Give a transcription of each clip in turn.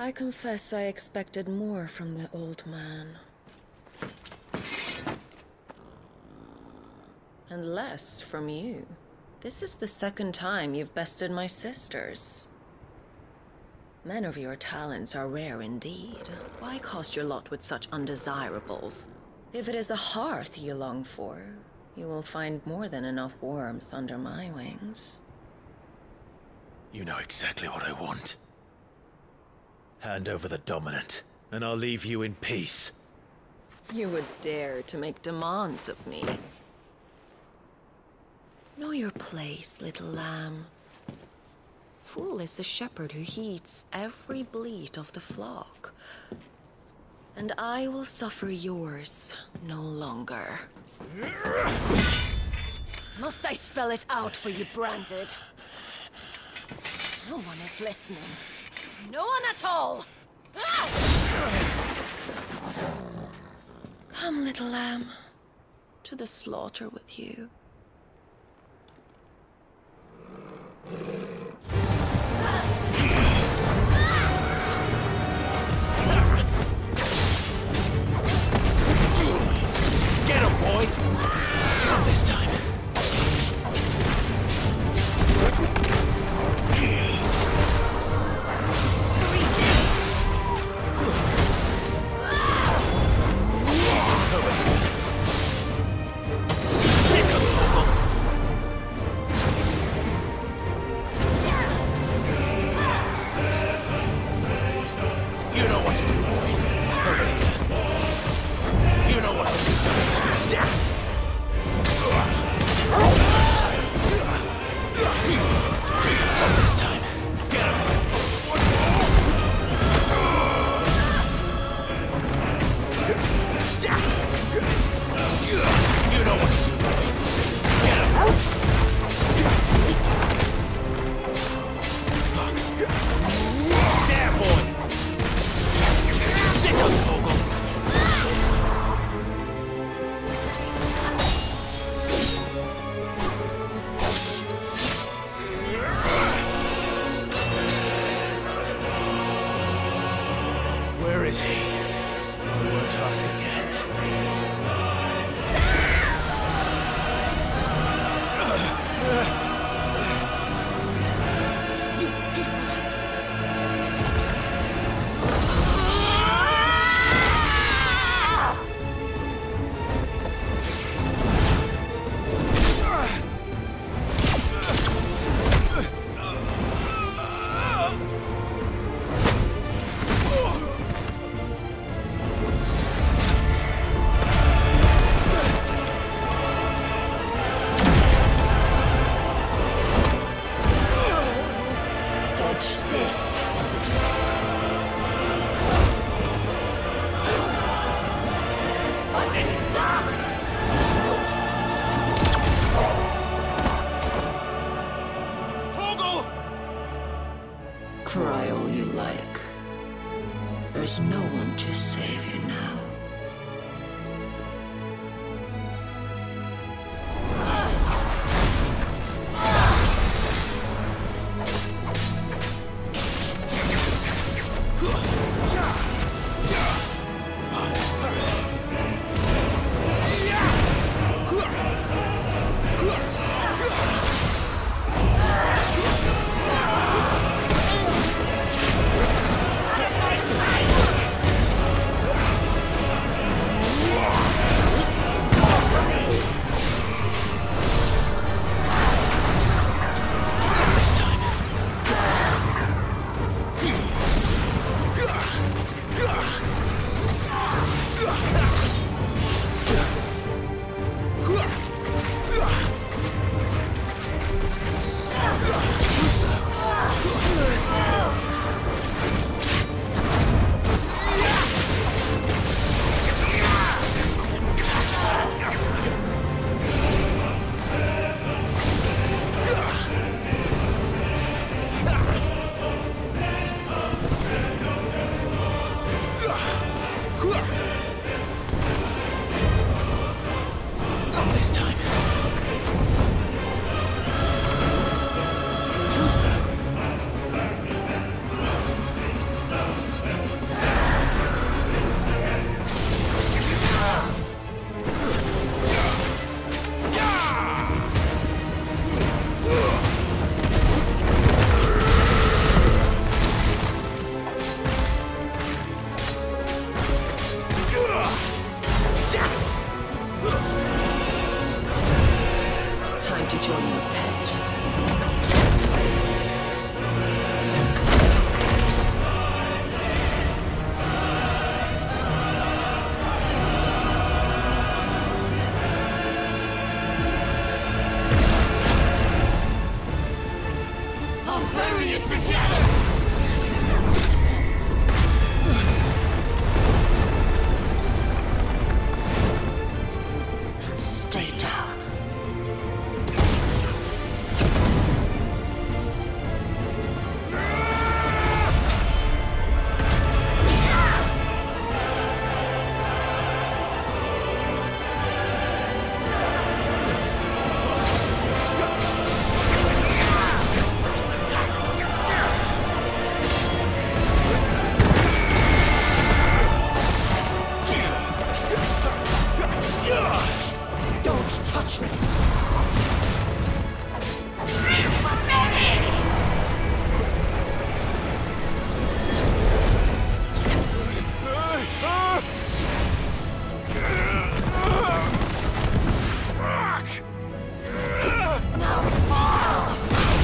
I confess I expected more from the old man. And less from you. This is the second time you've bested my sisters. Men of your talents are rare indeed. Why cast your lot with such undesirables? If it is the hearth you long for, you will find more than enough warmth under my wings. You know exactly what I want. Hand over the dominant, and I'll leave you in peace. You would dare to make demands of me. Know your place, little lamb. Fool is the shepherd who heeds every bleat of the flock. And I will suffer yours no longer. Must I spell it out for you, Branded? No one is listening. No one at all! Come, little lamb. To the slaughter with you. Get him, boy! Not this time. Cry all you like. There's no one to save you now. Who's that? it together! Stay down. Touch me! Now fall!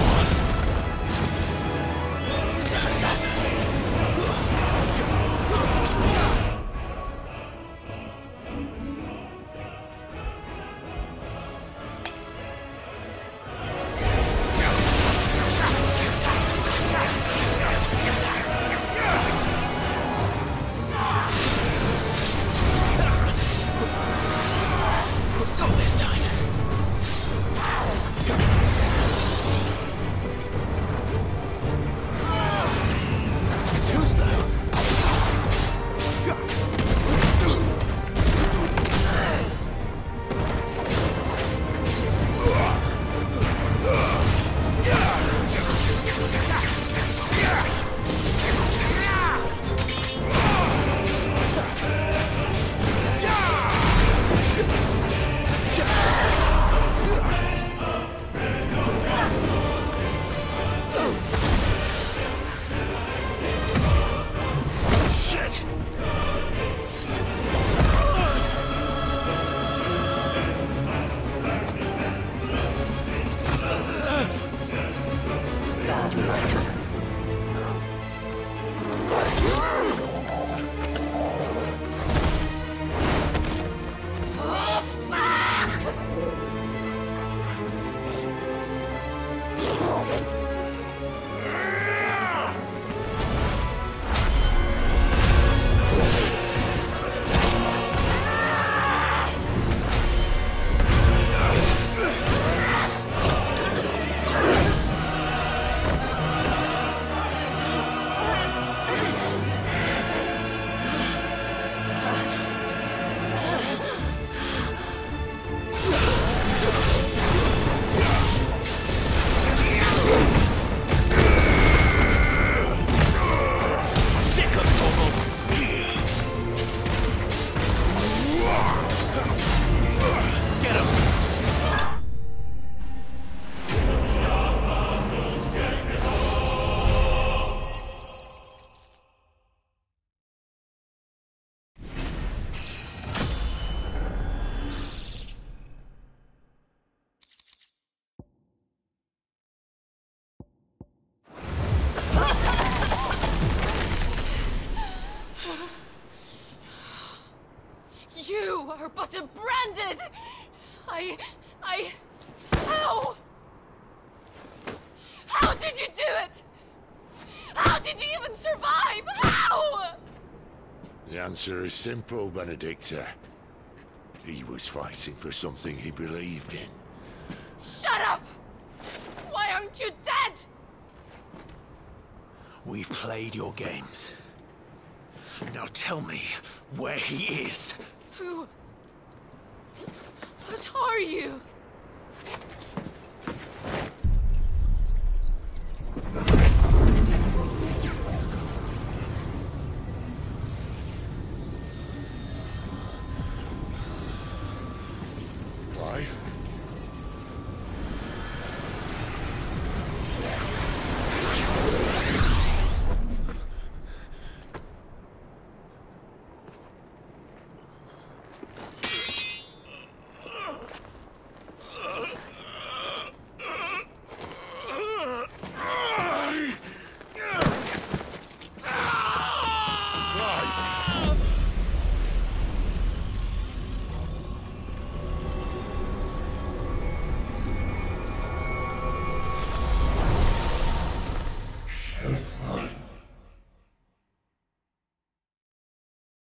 You are but a branded! How? How did you do it? How did you even survive? How? The answer is simple, Benedicta. He was fighting for something he believed in. Shut up! Why aren't you dead? We've played your games. Now tell me where he is. Who? What are you?